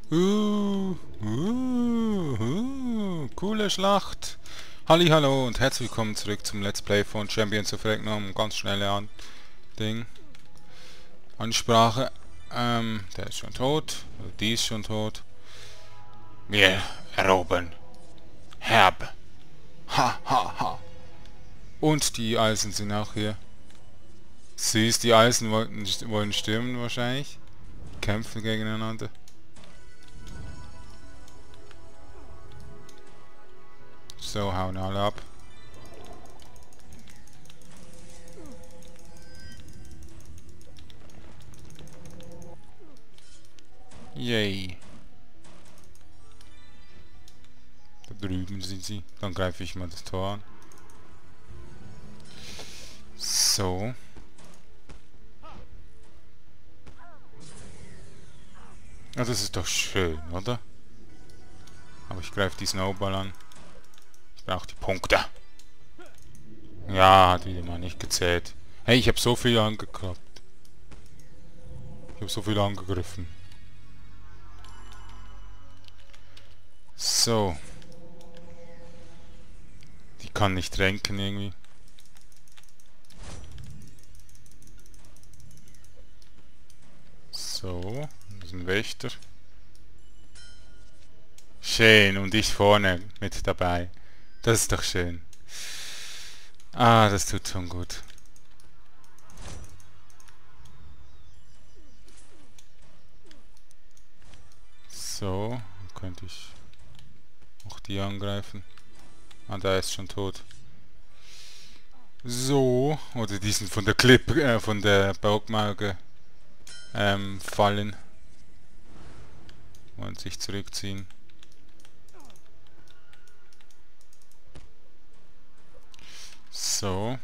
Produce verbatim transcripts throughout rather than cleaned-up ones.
Uh, uh, uh, coole Schlacht. Hallo und herzlich willkommen zurück zum Let's Play von Champions of Regnum. Ganz schnelle An Ding. Ansprache. Ähm, der ist schon tot. Oder die ist schon tot. Wir erobern. Herb. Ha, ha, ha. Und die Eisen sind auch hier. Süß, die Eisen wollten, wollen stürmen wahrscheinlich. Kämpfen gegeneinander. So, hauen alle ab. Yay. Da drüben sind sie. Dann greife ich mal das Tor an. So. Ja, das ist doch schön, oder? Aber ich greife die Snowball an. Ich brauche die Punkte. Ja, hat wieder mal nicht gezählt. Hey, ich habe so viel angekratzt. Ich habe so viel angegriffen. So. Die kann nicht tränken irgendwie. So. Das ist ein Wächter. Schön. Und ich vorne mit dabei. Das ist doch schön. Ah, das tut schon gut. So, dann könnte ich auch die angreifen. Ah, der ist schon tot. So, oder die sind von der Clip, äh, von der Burgmauer ähm, fallen. Wollen sich zurückziehen. So.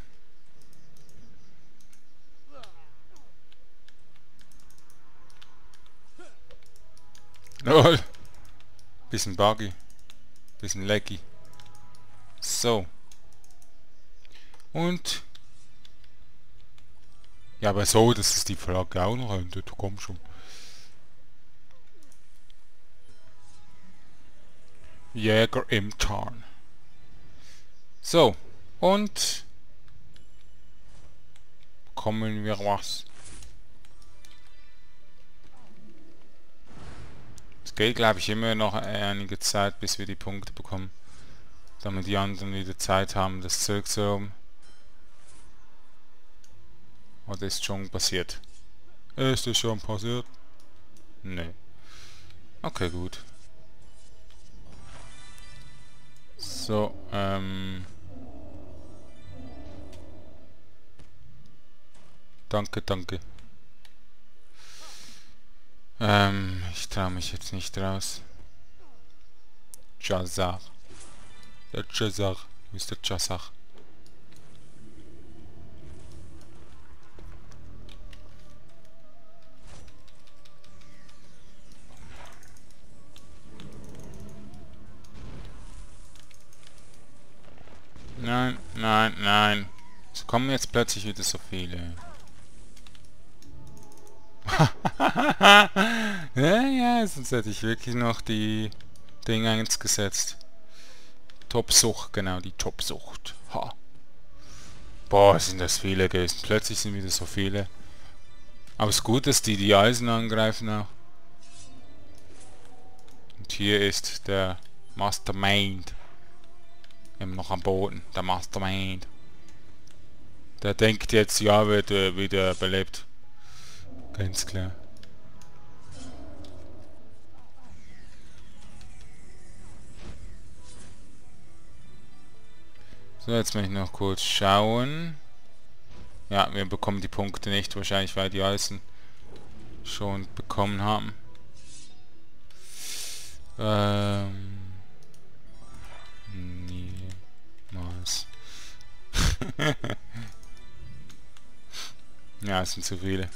Lol. Bisschen buggy. Bisschen laggy. So. Und... Ja, aber so, dass es die Flagge auch noch haben. Du komm schon. Jäger im Tarn. So. Und... Kommen wir was. Es geht, glaube ich, immer noch einige Zeit, bis wir die Punkte bekommen. Damit die anderen wieder Zeit haben, das Zeug zu haben. Oder ist schon passiert? Ist es schon passiert? Nee. Okay, gut. So, ähm... Danke, danke. Ähm, ich traue mich jetzt nicht raus. Jazar. Der Jazar. Wo ist der Jazar? Nein, nein, nein. Es kommen jetzt plötzlich wieder so viele. Ja, ja, sonst hätte ich wirklich noch die Dinge eingesetzt. Topsucht, genau, die Topsucht. Ha. Boah, sind das viele gewesen. Plötzlich sind wieder so viele. Aber es ist gut, dass die die Eisen angreifen auch. Und hier ist der Mastermind. Immer noch am Boden. Der Mastermind. Der denkt jetzt, ja, wird äh, wieder belebt. Ganz klar. So, jetzt möchte ich noch kurz schauen. Ja, wir bekommen die Punkte nicht, wahrscheinlich weil die Eisen schon bekommen haben. Ähm... Niemals. Ja, es sind zu viele.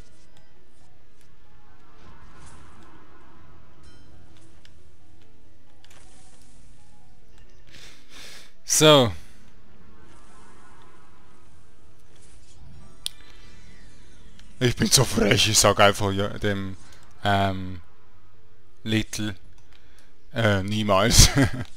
So. Ich bin so frech, ich sag einfach ja, dem ähm, Little. Äh, niemals.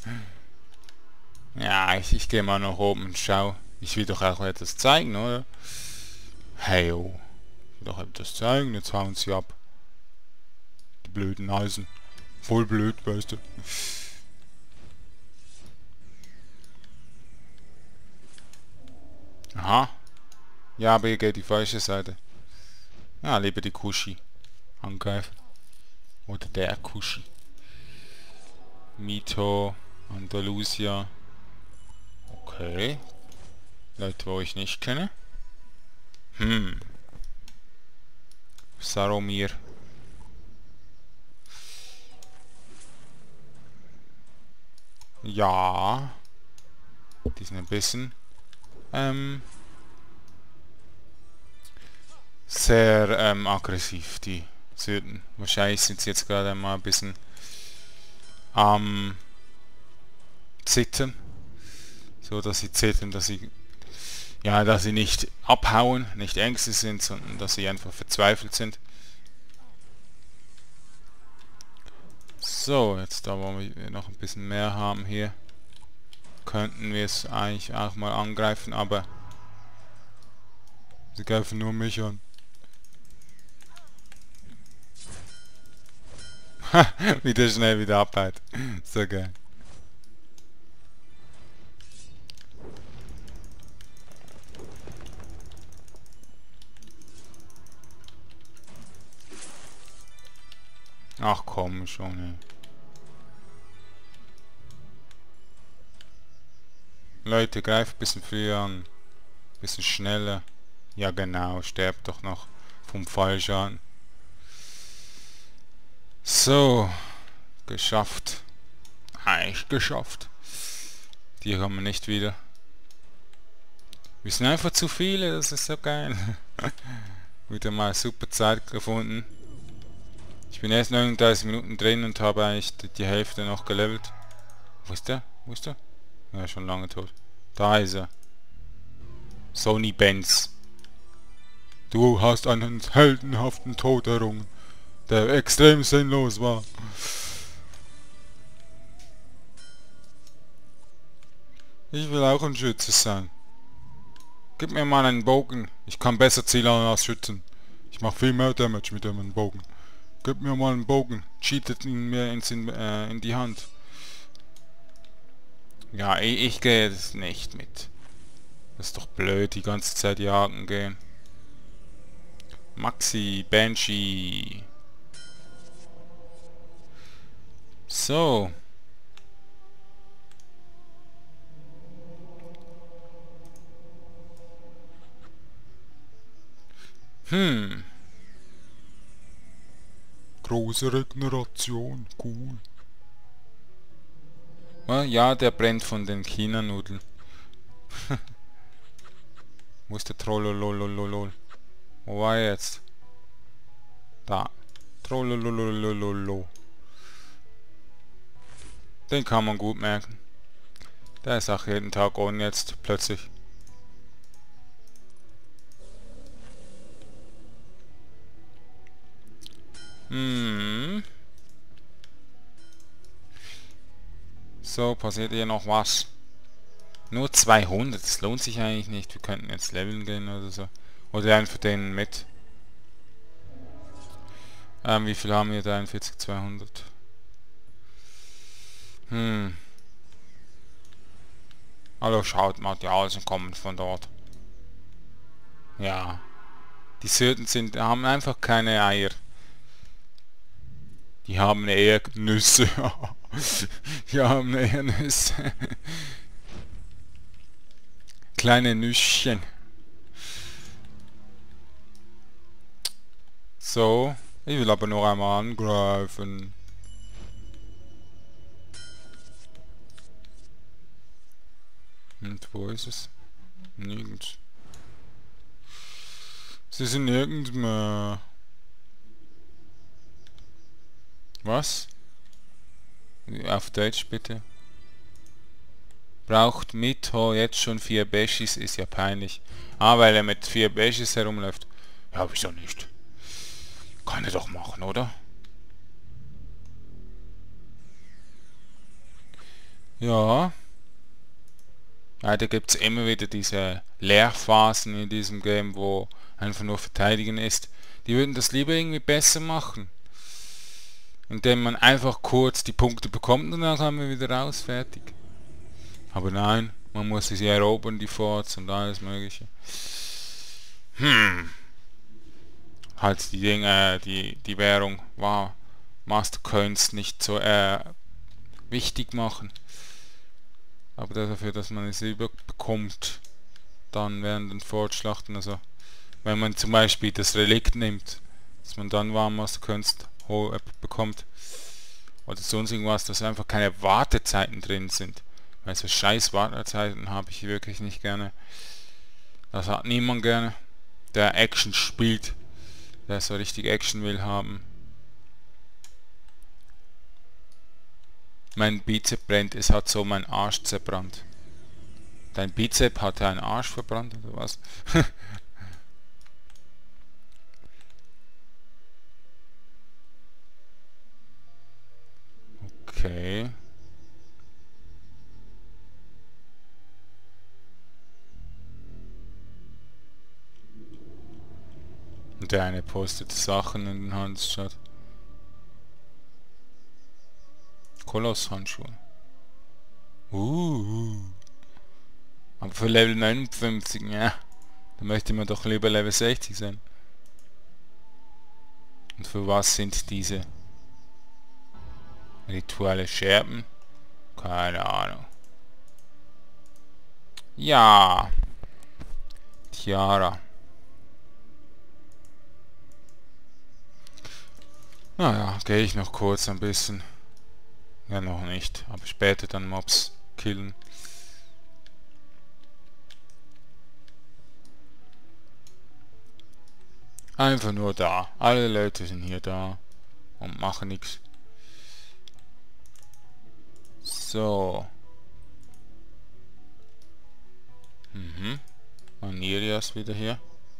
Ja, ich, ich gehe mal nach oben und schau. Ich will doch auch etwas zeigen, oder? Hey, oh. Ich will doch etwas zeigen, jetzt hauen sie ab. Die blöden Eisen. Voll blöd, weißt du. Aha. Ja, aber hier geht die falsche Seite. Ja, lieber die Kushi angreifen. Oder der Kushi. Mito, Andalusia. Okay. Leute, wo ich nicht kenne. Hm. Saromir. Ja. Die sind ein bisschen ähm, sehr ähm, aggressiv, die Süden. Wahrscheinlich sind sie jetzt gerade mal ein bisschen am Zittern. So dass sie zittern, dass sie ja, dass sie nicht abhauen, nicht ängstlich sind, sondern dass sie einfach verzweifelt sind. So, jetzt da wo wir noch ein bisschen mehr haben hier, könnten wir es eigentlich auch mal angreifen, aber sie greifen nur mich an. Wieder schnell wieder abhaut. So geil. Ach komm schon, ey. Leute, greift ein bisschen früher an. Bisschen schneller. Ja genau, sterbt doch noch vom Fallschaden. So. Geschafft. Eigentlich geschafft. Die haben wir nicht wieder. Wir sind einfach zu viele, das ist so geil. Wieder mal super Zeit gefunden. Ich bin erst neununddreißig Minuten drin und habe eigentlich die, die Hälfte noch gelevelt. Wo ist der? Wo ist der? Ja, schon lange tot. Da ist er. Sony Benz. Du hast einen heldenhaften Tod errungen, der extrem sinnlos war. Ich will auch ein Schütze sein. Gib mir mal einen Bogen. Ich kann besser zielen als schützen. Ich mache viel mehr Damage mit dem Bogen. Gib mir mal einen Bogen. Cheatet ihn mir ins, in, äh, in die Hand. Ja, ich, ich gehe das nicht mit. Das ist doch blöd, die ganze Zeit jagen gehen. Maxi, Banshee. So. Hm. Große Regeneration, cool. Ja, der brennt von den China-Nudeln. Wo ist der Trollololololol? Wo war er jetzt? Da. Trollolololololo. Den kann man gut merken. Der ist auch jeden Tag on jetzt, plötzlich. Hm. So, passiert hier noch was? Nur zweihundert, das lohnt sich eigentlich nicht. Wir könnten jetzt leveln gehen oder so. Oder einfach den mit. Ähm, wie viel haben wir? dreiundvierzig, zweihundert. Hm. Hallo, schaut mal, die Alsen kommen von dort. Ja. Die Söten sind, haben einfach keine Eier. Die haben eher Nüsse. Die haben eher Nüsse. Kleine Nüsschen. So. Ich will aber noch einmal angreifen. Und wo ist es? Nirgends. Sie sind nirgends mehr. Was? Auf Deutsch bitte. Braucht Mito jetzt schon vier Beshis, ist ja peinlich. Ah, weil er mit vier Beshis herumläuft. Ja, wieso nicht? Kann er doch machen, oder? Ja. Leider gibt es immer wieder diese Leerphasen in diesem Game, wo einfach nur verteidigen ist. Die würden das lieber irgendwie besser machen. Indem man einfach kurz die Punkte bekommt und dann kann man wieder raus, fertig. Aber nein, man muss sie erobern, die Forts und alles mögliche. Hm. Halt die Dinge, die, die Währung, wow, Mastercoins nicht so äh, wichtig machen. Aber dafür, dass man es überbekommt, dann während den Fortschlachten, also wenn man zum Beispiel das Relikt nimmt, dass man dann Warmmastercoins bekommt oder sonst irgendwas, dass einfach keine Wartezeiten drin sind. Weil so scheiß Wartezeiten habe ich wirklich nicht gerne. Das hat niemand gerne, der Action spielt, der so richtig Action will haben. Mein Bizep brennt, es hat so mein Arsch zerbrannt. Dein Bizep hat einen Arsch verbrannt oder was? Okay. Und der eine postet Sachen in den Handelschat. Koloss-Handschuhe. Uh. Aber für Level neunundfünfzig, ja. Da möchte man doch lieber Level sechzig sein. Und für was sind diese rituelle Scherben? Keine Ahnung. Ja. Tiara. Naja, gehe ich noch kurz ein bisschen. Ja, noch nicht. Aber später dann Mobs killen. Einfach nur da. Alle Leute sind hier da und machen nichts. So. Mhm. Aniria ist wieder hier.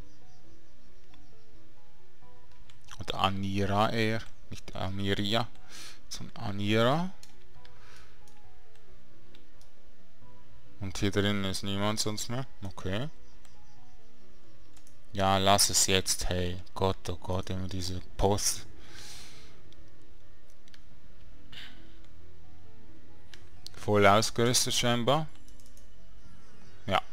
Oder Anira eher. Nicht Aniria, sondern Anira. Und hier drin ist niemand sonst mehr. Okay. Ja, lass es jetzt, hey. Gott, oh Gott, immer diese Post. Voll ausgerüstet scheinbar. Ja.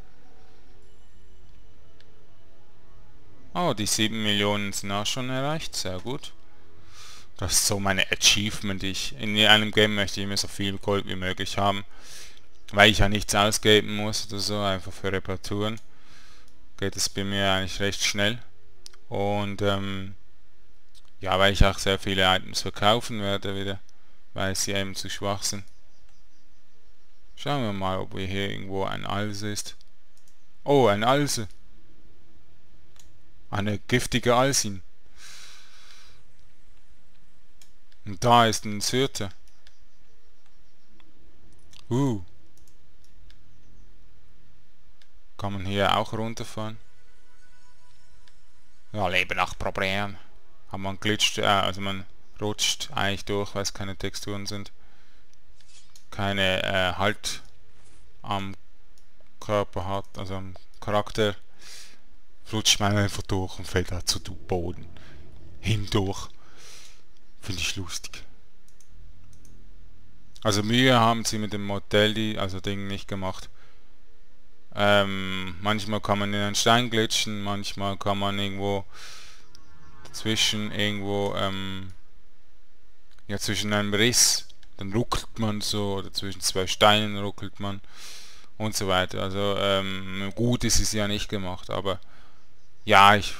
Oh, die sieben Millionen sind auch schon erreicht. Sehr gut. Das ist so meine Achievement. Ich, in einem Game möchte ich immer so viel Gold wie möglich haben. Weil ich ja nichts ausgeben muss oder so, einfach für Reparaturen. Geht es bei mir eigentlich recht schnell. Und ähm, ja, weil ich auch sehr viele Items verkaufen werde wieder, weil sie eben zu schwach sind. Schauen wir mal, ob hier irgendwo ein Alse ist. Oh, ein Alse. Eine giftige Alsin. Und da ist ein Syrte. Uh. Kann man hier auch runterfahren? Ja, Leben nach Problem. Aber man glitscht, äh, also man rutscht eigentlich durch, weil es keine Texturen sind. Keine äh, Halt am Körper hat, also am Charakter. Rutscht man einfach durch und fällt da zu Boden. Hindurch. Finde ich lustig. Also Mühe haben sie mit dem Modell, die, also Ding nicht gemacht. Ähm, manchmal kann man in einen Stein glitschen, manchmal kann man irgendwo dazwischen irgendwo ähm, ja zwischen einem Riss, dann ruckelt man so, oder zwischen zwei Steinen ruckelt man und so weiter. Also ähm, gut ist es ja nicht gemacht, aber ja, ich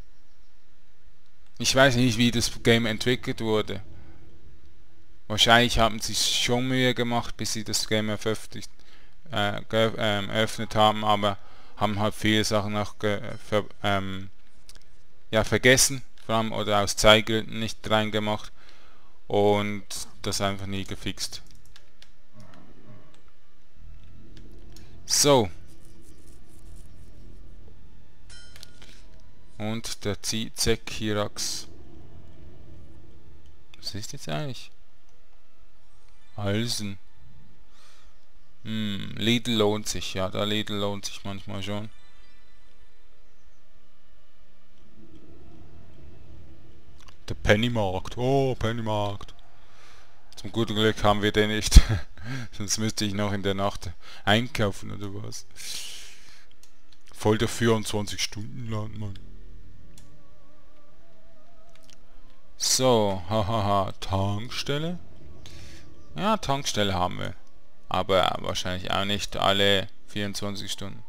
ich weiß nicht, wie das Game entwickelt wurde. Wahrscheinlich haben sie schon Mühe gemacht, bis sie das Game veröffentlicht Äh, ähm, eröffnet haben, aber haben halt viele Sachen auch ver ähm, ja, vergessen, vor allem oder aus Zeitgründen nicht reingemacht und das einfach nie gefixt. So. Und der Zekirax. Was ist jetzt eigentlich? Halsen. Hm, Lidl lohnt sich, ja, der Lidl lohnt sich manchmal schon. Der Pennymarkt, oh, Pennymarkt. Zum guten Glück haben wir den nicht. Sonst müsste ich noch in der Nacht einkaufen oder was. Voll der vierundzwanzig-Stunden-Land, Mann. So, hahaha, Tankstelle. Ja, Tankstelle haben wir. Aber wahrscheinlich auch nicht alle vierundzwanzig Stunden.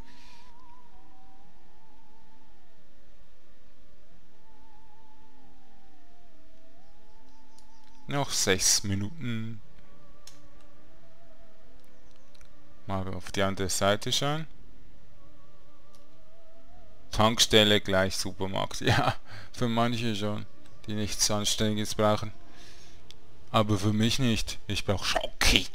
Noch sechs Minuten. Mal auf die andere Seite schauen. Tankstelle gleich Supermarkt. Ja, für manche schon, die nichts Anständiges brauchen. Aber für mich nicht. Ich brauche Schoki.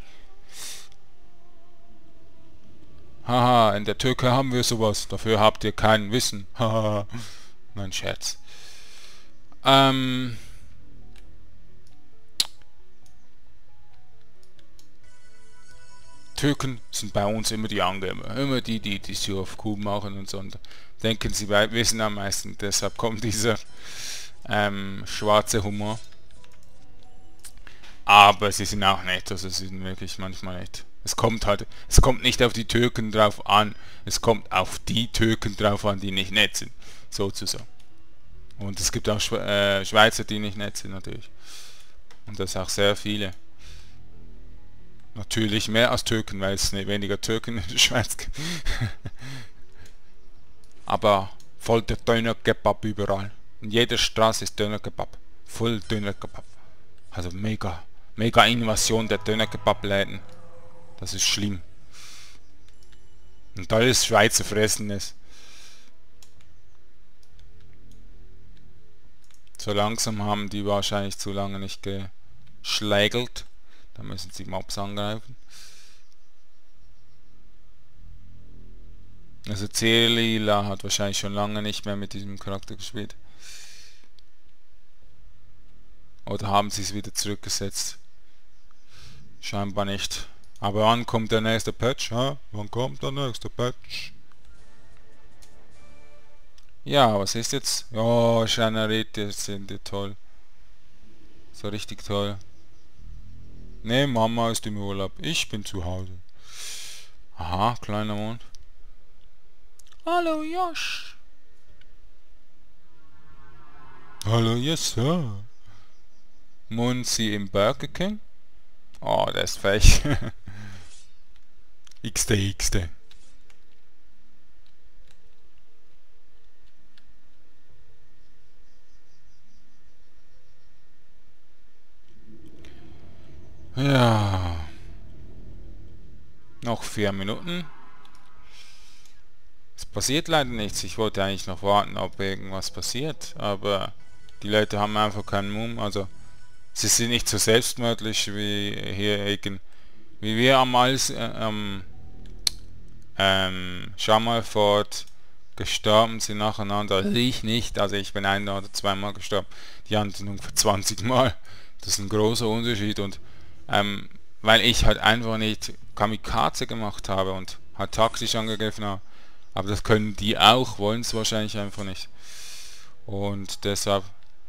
Haha, in der Türkei haben wir sowas. Dafür habt ihr kein Wissen. Haha. Mein Scherz. Ähm... Türken sind bei uns immer die Angeber, immer die, die die so auf Kuh machen und so. Und denken, sie wissen am meisten. Deshalb kommt dieser ähm, schwarze Humor. Aber sie sind auch nett, also sie sind wirklich manchmal nett. Es kommt halt, es kommt nicht auf die Türken drauf an, es kommt auf die Türken drauf an, die nicht nett sind, sozusagen. Und es gibt auch Schwe äh, Schweizer, die nicht nett sind, natürlich. Und das auch sehr viele. Natürlich mehr als Türken, weil es weniger Türken in der Schweiz gibt. Aber voll der Döner-Kebab überall. In jeder Straße ist Döner-Kebab. Voll Döner-Kebab. Also mega, mega Invasion der Döner-Kebab-Läden. Das ist schlimm. Und alles Schweizer Fressen ist. So langsam haben die wahrscheinlich zu lange nicht geschlägelt. Da müssen sie Mobs angreifen. Also Celila hat wahrscheinlich schon lange nicht mehr mit diesem Charakter gespielt. Oder haben sie es wieder zurückgesetzt? Scheinbar nicht. Aber wann kommt der nächste Patch? Ha? Wann kommt der nächste Patch? Ja, was ist jetzt? Ja, Generate sind die toll. So richtig toll. Ne, Mama ist im Urlaub. Ich bin zu Hause. Aha, kleiner Mond. Hallo Josh. Hallo yes sir. Munzi im Burger King. Oh, der ist frech. X D X D. Ja. Noch vier Minuten. Es passiert leider nichts. Ich wollte eigentlich noch warten, ob irgendwas passiert. Aber die Leute haben einfach keinen Mumm. Also sie sind nicht so selbstmördlich wie hier eben, wie wir am Als, äh, ähm, ähm, Schamalford gestorben sind nacheinander. Also ich nicht. Also ich bin ein oder zweimal gestorben. Die anderen ungefähr zwanzig Mal. Das ist ein großer Unterschied. Und ähm, weil ich halt einfach nicht Kamikaze gemacht habe und halt taktisch angegriffen habe. Aber das können die auch, wollen es wahrscheinlich einfach nicht. Und deshalb...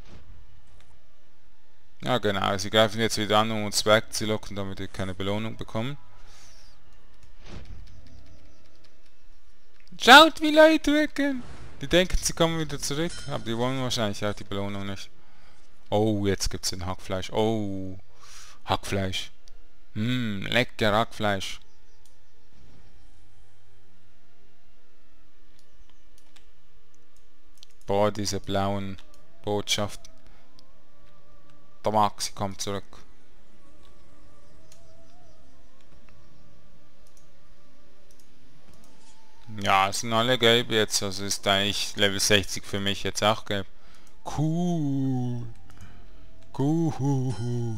Ja genau, sie greifen jetzt wieder an, um uns wegzulocken, damit wir keine Belohnung bekommen. Schaut, wie Leute weggehen! Die denken, sie kommen wieder zurück, aber die wollen wahrscheinlich auch die Belohnung nicht. Oh, jetzt gibt's den Hackfleisch. Oh, Hackfleisch. Hm, lecker Hackfleisch. Boah, diese blauen Botschaften. Der Maxi kommt zurück. Ja, es sind alle gelb jetzt, also ist eigentlich Level sechzig für mich jetzt auch gelb. Cool. Cool.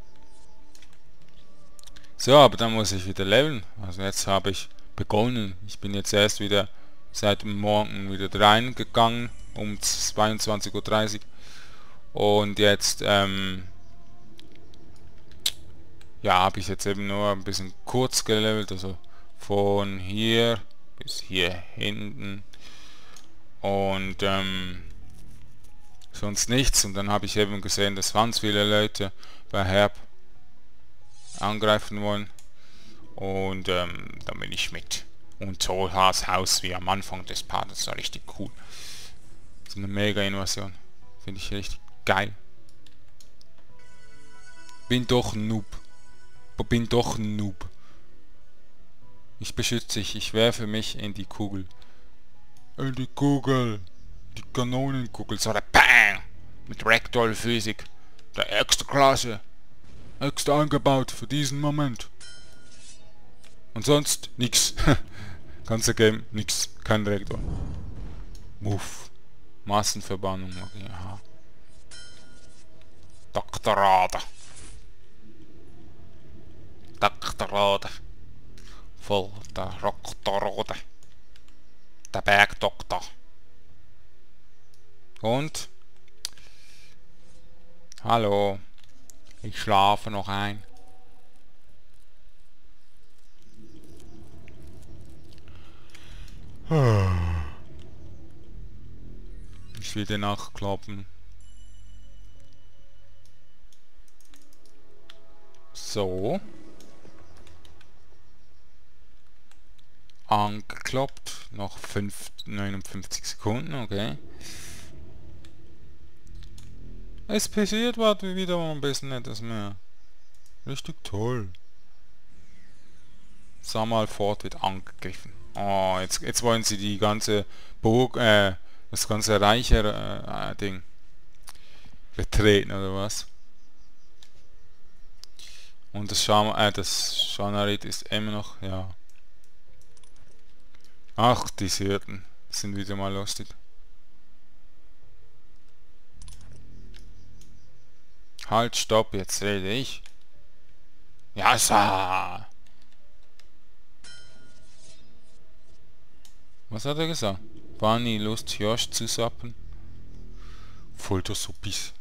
So, aber dann muss ich wieder leveln. Also jetzt habe ich begonnen. Ich bin jetzt erst wieder seit dem Morgen wieder reingegangen um zweiundzwanzig Uhr dreißig. Und jetzt, ähm, ja, habe ich jetzt eben nur ein bisschen kurz gelevelt, also von hier bis hier hinten und ähm, sonst nichts. Und dann habe ich eben gesehen, dass ganz viele Leute bei Herb angreifen wollen und ähm, dann bin ich mit. Und so das Haus wie am Anfang des Parts war richtig cool. So eine mega Invasion. Finde ich richtig geil. Bin doch ein Noob. Bin doch ein Noob. Ich beschütze dich. Ich werfe mich in die Kugel. In die Kugel. Die Kanonenkugel. So der Bang. Mit Ragdoll-Physik. Der extra Klasse. Extra eingebaut für diesen Moment. Und sonst nix. Ganze Game nix. Kein Ragdoll. Muff. Massenverbannung. Okay, aha. Doktorade. Doktorade. Voll der Doktorade. Der Bergdoktor. Und? Hallo. Ich schlafe noch ein. Ich will den nachkloppen. So. Angekloppt. Noch fünf, neunundfünfzig Sekunden, okay. Es passiert was wieder ein bisschen etwas mehr. Richtig toll. Sammalfort wird angegriffen. Oh, jetzt, jetzt wollen sie die ganze Burg, äh, das ganze reiche äh, Ding betreten, oder was? Und das Scham äh, das Schanarit ist immer noch, ja. Ach, die Hirten sind wieder mal lustig. Halt, stopp, jetzt rede ich. Ja, sa. Was hat er gesagt? Bunny Lust, Josh zu sappen? Voll der Suppis.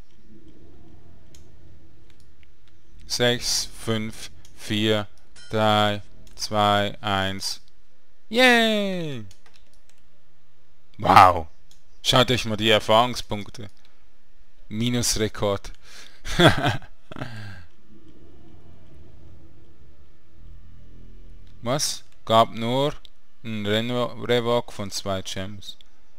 sechs, fünf, vier, drei, zwei, eins. Yay! Wow! Schaut euch mal die Erfahrungspunkte. Minusrekord. Was? Gab nur ein Revok von zwei Gems.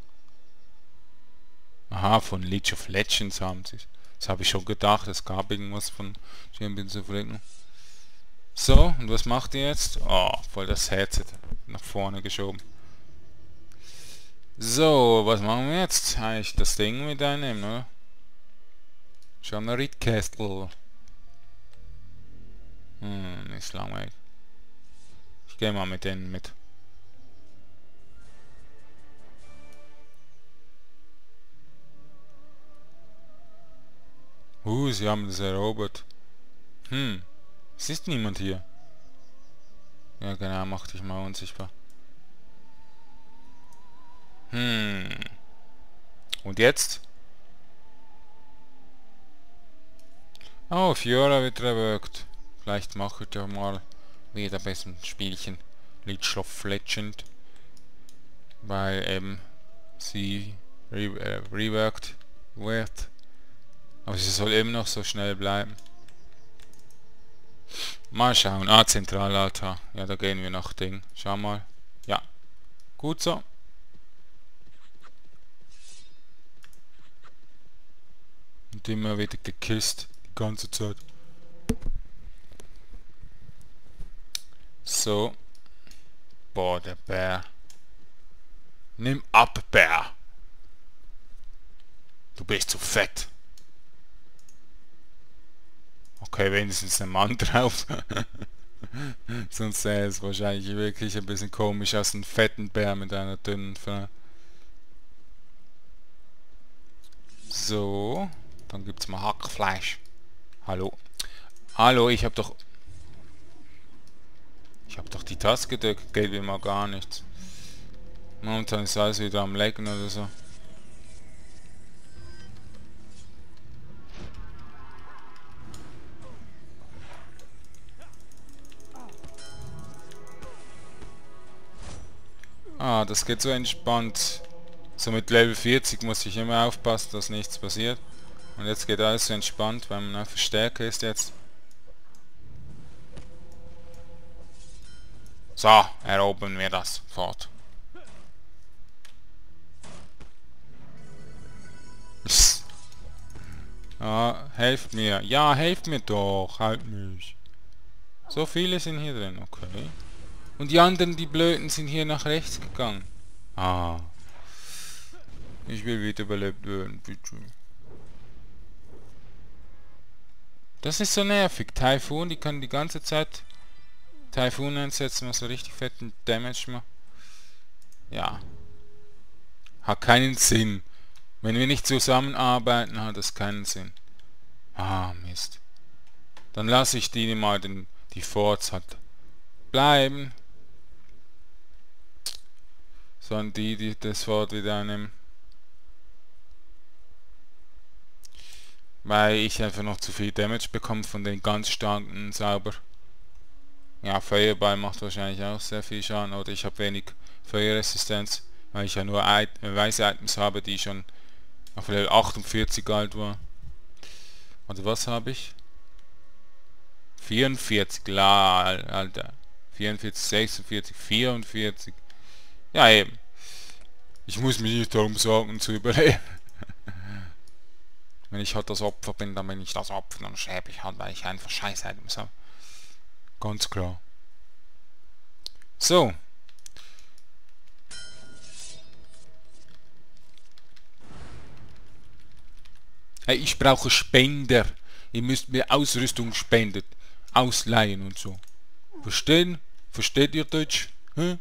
Aha, von League of Legends haben sie. Das habe ich schon gedacht, es gab irgendwas von Champions of Legends. So, und was macht ihr jetzt? Oh, voll das Headset nach vorne geschoben. So, was machen wir jetzt? Eigentlich das Ding mit einnehmen, oder? Schanarit Castle. Hm, ist langweilig. Ich gehe mal mit denen mit. Uh, sie haben das erobert. Hm, es ist niemand hier. Ja genau, mach dich mal unsichtbar. Hm. Und jetzt? Oh, Fiora wird revoked. Vielleicht mache ich ja mal wieder ein bisschen Spielchen. League of Legend. Weil eben sie re äh, reworked wird. Aber sie soll eben noch so schnell bleiben. Mal schauen. Ah, Zentralaltar. Ja, da gehen wir nach Ding. Schau mal. Ja. Gut so. Und immer wieder gekisst. Die ganze Zeit. So. Boah, der Bär. Nimm ab, Bär. Du bist zu fett. Okay, wenigstens ein Mann drauf. Sonst sähe es wahrscheinlich wirklich ein bisschen komisch aus, einem fetten Bär mit einer dünnen Frau. So, dann gibt's mal Hackfleisch. Hallo. Hallo, ich hab doch... Ich hab doch die Taste gedrückt, geht wie mal gar nichts. Momentan ist alles wieder am Lecken oder so. Ah, das geht so entspannt. So mit Level vierzig muss ich immer aufpassen, dass nichts passiert. Und jetzt geht alles so entspannt, weil man einfach stärker ist jetzt. So, erobern wir das fort. Psst. Ah, helft mir. Ja, helft mir doch. Halt mich. So viele sind hier drin, okay. Und die anderen, die Blöden, sind hier nach rechts gegangen. Ah. Ich will wiederbelebt werden, bitte. Das ist so nervig. Typhoon, die können die ganze Zeit Typhoon einsetzen, was so richtig fetten Damage macht. Ja. Hat keinen Sinn. Wenn wir nicht zusammenarbeiten, hat das keinen Sinn. Ah, Mist. Dann lasse ich die mal den, die Forts halt bleiben. Sondern die, die das Fort wieder einnehmen. Weil ich einfach noch zu viel Damage bekomme von den ganz starken Sauber. Ja, Feuerball macht wahrscheinlich auch sehr viel Schaden. Oder ich habe wenig Feuerresistenz. Weil ich ja nur weiße Items habe, die schon auf Level achtundvierzig alt war. Oder was habe ich? vierundvierzig, la, Alter. vierundvierzig, sechsundvierzig, vierundvierzig. Ja, eben. Ich muss mich nicht darum sorgen zu überleben. Wenn ich halt das Opfer bin, dann bin ich das Opfer. Dann schreibe ich halt, weil ich einfach scheiß Items habe. Ganz klar. So. Hey, ich brauche Spender. Ihr müsst mir Ausrüstung spenden. Ausleihen und so. Verstehen? Versteht ihr Deutsch? Hm?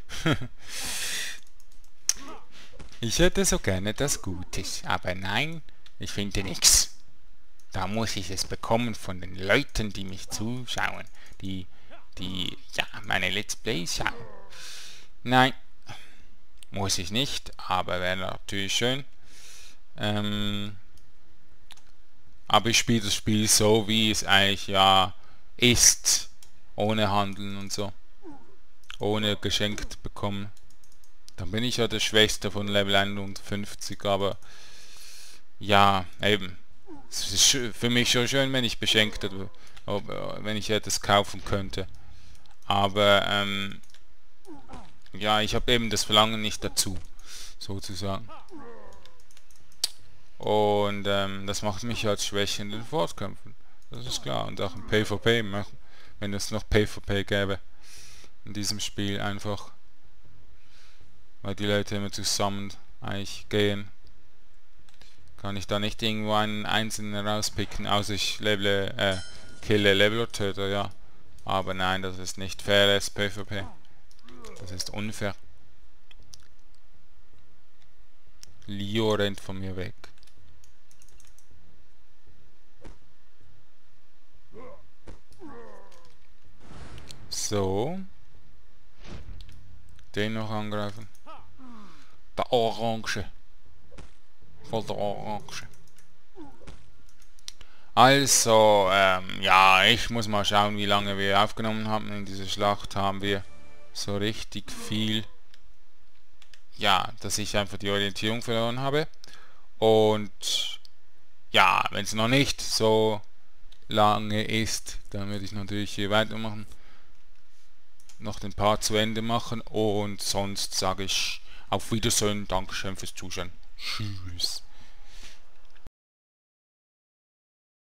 Ich hätte so gerne das Gutes, aber nein, ich finde nichts. Da muss ich es bekommen von den Leuten, die mich zuschauen. Die, die, ja, meine Let's Plays schauen. Nein, muss ich nicht, aber wäre natürlich schön. Ähm... Aber ich spiele das Spiel so, wie es eigentlich ja ist. Ohne Handeln und so. Ohne geschenkt bekommen. Dann bin ich ja der Schwächste von Level einundfünfzig, aber ja, eben. Es ist für mich schon schön, wenn ich beschenkt hätte, wenn ich etwas kaufen könnte. Aber ähm, ja, ich habe eben das Verlangen nicht dazu, sozusagen. Und ähm, das macht mich als Schwäche in den Fortkämpfen. Das ist klar. Und auch im PvP, wenn es noch PvP gäbe. In diesem Spiel einfach. Weil die Leute immer zusammen eigentlich gehen. Kann ich da nicht irgendwo einen einzelnen rauspicken, außer ich level, äh, kille Level-Töter, ja. Aber nein, das ist nicht faires PvP. Das ist unfair. Leo rennt von mir weg. So. Den noch angreifen. Der Orange. Voll der Orange. Also, ähm, ja, ich muss mal schauen, wie lange wir aufgenommen haben. In dieser Schlacht haben wir so richtig viel. Ja, dass ich einfach die Orientierung verloren habe. Und ja, wenn es noch nicht so lange ist, dann würde ich natürlich hier weitermachen. Noch den Part zu Ende machen und sonst sage ich auf Wiedersehen, Dankeschön fürs Zuschauen. Tschüss.